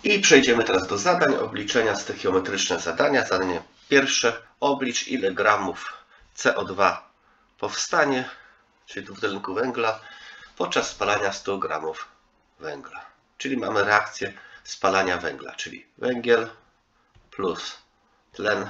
I przejdziemy teraz do zadań, obliczenia stoichiometryczne zadania. Zadanie pierwsze. Oblicz, ile gramów CO2 powstanie, czyli dwutlenku węgla, podczas spalania 100 gramów węgla. Czyli mamy reakcję spalania węgla, czyli węgiel plus tlen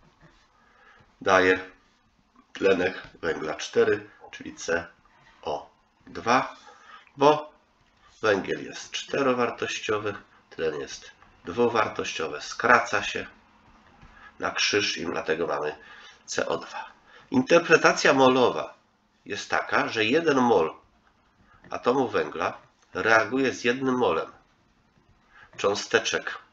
daje tlenek węgla 4, czyli CO2, bo węgiel jest czterowartościowy, tlen jest dwuwartościowy, skraca się na krzyż i dlatego mamy CO2. Interpretacja molowa jest taka, że 1 mol atomu węgla reaguje z 1 molem cząsteczek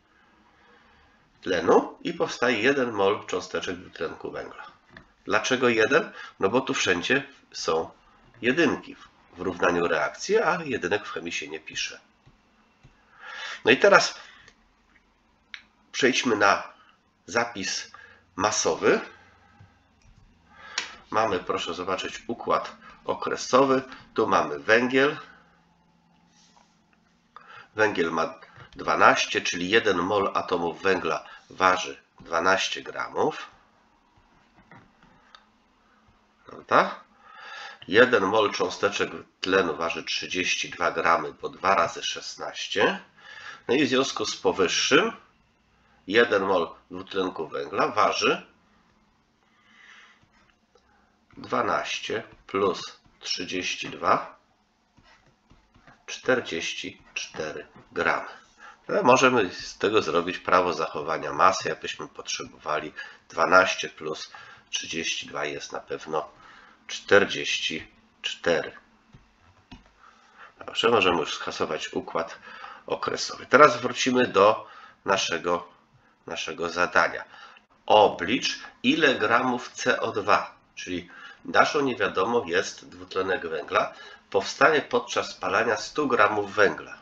tlenu i powstaje 1 mol cząsteczek dwutlenku węgla. Dlaczego 1? No bo tu wszędzie są jedynki w równaniu reakcji, a jedynek w chemii się nie pisze. No i teraz przejdźmy na zapis masowy. Mamy, proszę zobaczyć, układ okresowy. Tu mamy węgiel. Węgiel ma 12, czyli 1 mol atomów węgla waży 12 gramów. Prawda? 1 mol cząsteczek tlenu waży 32 gramy, bo 2 razy 16. No i w związku z powyższym 1 mol dwutlenku węgla waży 12 plus 32, 44 gramy. No, możemy z tego zrobić prawo zachowania masy, jakbyśmy potrzebowali. 12 plus 32 jest na pewno 44. Dobrze, możemy już skasować układ okresowy. Teraz wrócimy do naszego zadania. Oblicz, ile gramów CO2, czyli naszą niewiadomą jest dwutlenek węgla, powstanie podczas spalania 100 gramów węgla.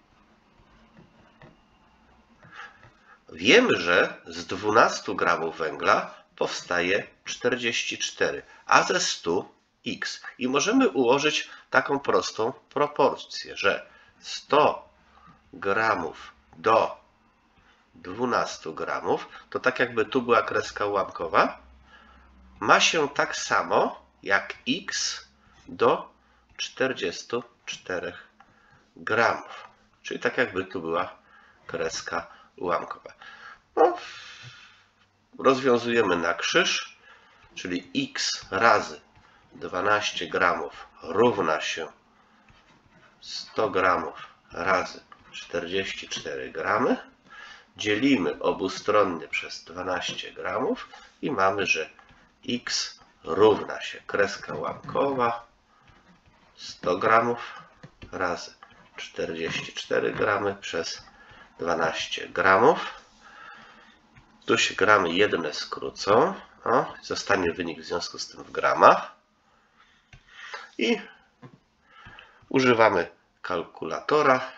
Wiemy, że z 12 gramów węgla powstaje 44, a ze 100 x. I możemy ułożyć taką prostą proporcję, że 100 gramów do 12 gramów, to tak jakby tu była kreska ułamkowa, ma się tak samo jak x do 44 gramów. Czyli tak jakby tu była kreska ułamkowa. No, rozwiązujemy na krzyż, czyli x razy 12 gramów równa się 100 gramów razy 44 gramy. Dzielimy obustronnie przez 12 gramów i mamy, że x równa się kreska ułamkowa 100 gramów razy 44 gramy przez 12 gramów. Tu się gramy jedne skrócą. O, zostanie wynik w związku z tym w gramach. I używamy kalkulatora.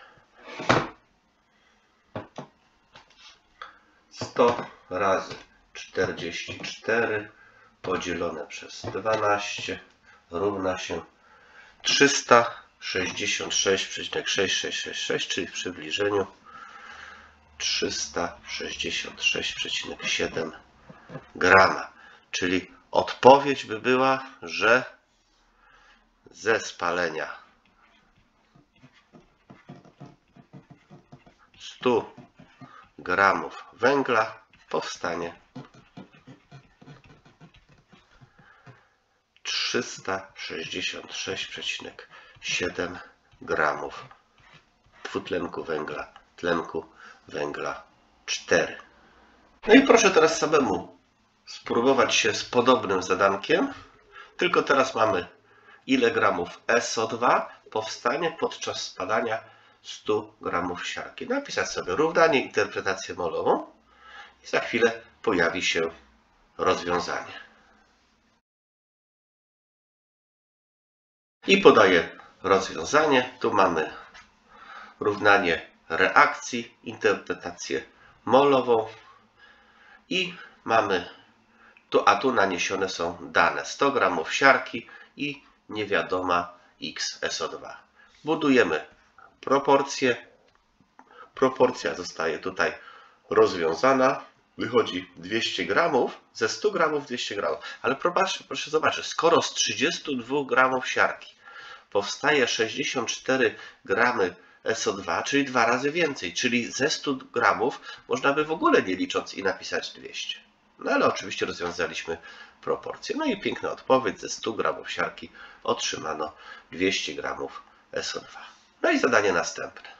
100 razy 44 podzielone przez 12 równa się 366,6666, czyli w przybliżeniu 366,7 grama. Czyli odpowiedź by była, że ze spalenia 100 gramów węgla powstanie 366,7 gramów dwutlenku węgla, tlenku węgla 4. No i proszę teraz samemu spróbować się z podobnym zadankiem, tylko teraz mamy ile gramów SO2 powstanie podczas spalania 100 gramów siarki. Napisać sobie równanie, interpretację molową i za chwilę pojawi się rozwiązanie. I podaję rozwiązanie. Tu mamy równanie reakcji, interpretację molową i mamy tu naniesione są dane 100 gramów siarki i niewiadoma x SO2. Budujemy proporcje, proporcja zostaje tutaj rozwiązana. Wychodzi 200 gramów, ze 100 gramów 200 gramów. Ale proszę zobaczyć, skoro z 32 gramów siarki powstaje 64 gramy SO2, czyli 2 razy więcej, czyli ze 100 gramów można by w ogóle nie licząc i napisać 200. No ale oczywiście rozwiązaliśmy proporcję. No i piękna odpowiedź, ze 100 gramów siarki otrzymano 200 gramów SO2. No i zadanie następne.